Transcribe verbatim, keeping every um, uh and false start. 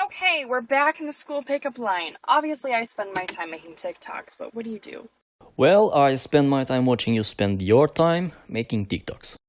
Okay, we're back in the school pickup line. Obviously, I spend my time making TikToks, but what do you do? Well, I spend my time watching you spend your time making TikToks.